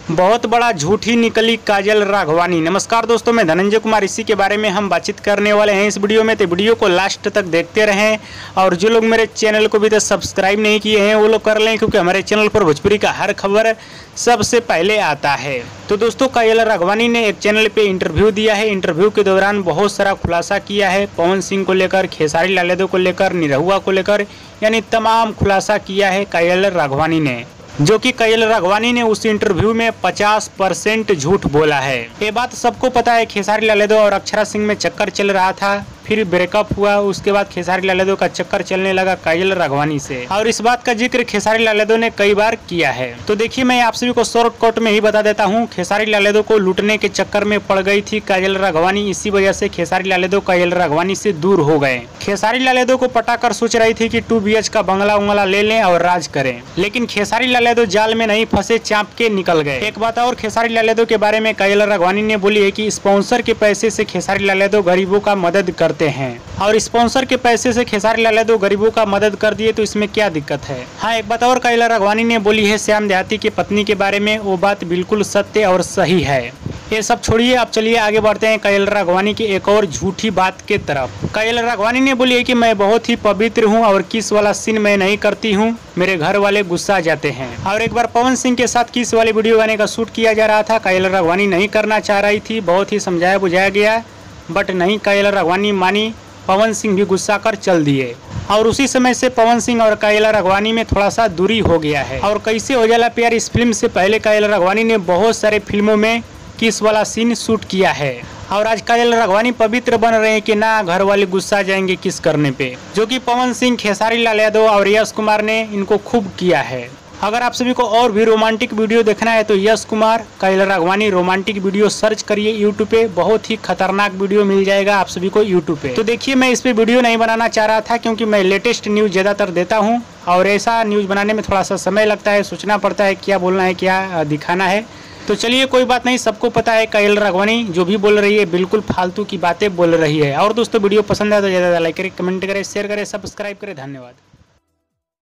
बहुत बड़ा झूठ ही निकली काजल राघवानी। नमस्कार दोस्तों, मैं धनंजय कुमार। इसी के बारे में हम बातचीत करने वाले हैं इस वीडियो में, तो वीडियो को लास्ट तक देखते रहें। और जो लोग मेरे चैनल को भी तो सब्सक्राइब नहीं किए हैं वो लोग कर लें, क्योंकि हमारे चैनल पर भोजपुरी का हर खबर सबसे पहले आता है। तो दोस्तों, काजल राघवानी ने एक चैनल पे इंटरव्यू दिया है। इंटरव्यू के दौरान बहुत सारा खुलासा किया है, पवन सिंह को लेकर, खेसारी लाल यादव को लेकर, निरहुआ को लेकर, यानी तमाम खुलासा किया है काजल राघवानी ने। जो कि काजल राघवानी ने उस इंटरव्यू में 50% झूठ बोला है। ये बात सबको पता है, खेसारी लाल यादव और अक्षरा सिंह में चक्कर चल रहा था, फिर ब्रेकअप हुआ, उसके बाद खेसारी लाल यादव का चक्कर चलने लगा काजल राघवानी से। और इस बात का जिक्र खेसारी लाल यादव ने कई बार किया है। तो देखिए, मैं आप सभी को शॉर्टकट में ही बता देता हूँ। खेसारी लाल यादव को लूटने के चक्कर में पड़ गई थी काजल राघवानी, इसी वजह से खेसारी लाल यादव काजल राघवानी से दूर हो गए। खेसारी लाल यादव को पटाकर सोच रही थी कि 2 BH का बंगला उंगला ले लें और राज करें, लेकिन खेसारी लाल यादव जाल में नहीं फंसे, चाँप के निकल गए। एक बात और खेसारी लाल यादव के बारे में काजल राघवानी ने बोली है कि स्पॉन्सर के पैसे से खेसारी लाल यादव गरीबों का मदद करते हैं, और स्पॉन्सर के पैसे से खेसारी लाल यादव गरीबों का मदद कर दिए तो इसमें क्या दिक्कत है। हाँ, एक बात और काजल राघवानी ने बोली है श्याम देहाती की पत्नी के बारे में, वो बात बिल्कुल सत्य और सही है। ये सब छोड़िए, अब चलिए आगे बढ़ते हैं काजल राघवानी की एक और झूठी बात के तरफ। काजल राघवानी ने बोली है कि मैं बहुत ही पवित्र हूँ और किस वाला सीन मैं नहीं करती हूँ, मेरे घर वाले गुस्सा जाते हैं। और एक बार पवन सिंह के साथ किस वाली वीडियो गाने का शूट किया जा रहा था, काजल राघवानी नहीं करना चाह रही थी, बहुत ही समझाया बुझाया गया, बट नहीं, काजल राघवानी मानी, पवन सिंह भी गुस्सा कर चल दिए। और उसी समय से पवन सिंह और काजल राघवानी में थोड़ा सा दूरी हो गया है। और कैसे हो जाला प्यार, इस फिल्म से पहले काजल राघवानी ने बहुत सारे फिल्मों में किस वाला सीन शूट किया है। और आज काजल राघवानी पवित्र बन रहे हैं कि ना घर वाले गुस्सा जाएंगे किस करने पे, जो कि पवन सिंह, खेसारी लाल यादव और यश कुमार ने इनको खूब किया है। अगर आप सभी को और भी रोमांटिक वीडियो देखना है तो Yash Kumar Kajal Raghwani romantic video search करिए यूट्यूब पे, बहुत ही खतरनाक वीडियो मिल जाएगा आप सभी को यूट्यूब पे। तो देखिए, मैं इस पे वीडियो नहीं बनाना चाह रहा था, क्योंकि मैं लेटेस्ट न्यूज ज़्यादातर देता हूँ और ऐसा न्यूज बनाने में थोड़ा सा समय लगता है, सोचना पड़ता है क्या बोलना है, क्या दिखाना है। तो चलिए, कोई बात नहीं, सबको पता है काजल राघवानी जो भी बोल रही है बिल्कुल फालतू की बातें बोल रही है। और दोस्तों, वीडियो पसंद आए तो ज़्यादा लाइक करें, कमेंट करें, शेयर करें, सब्सक्राइब करें। धन्यवाद।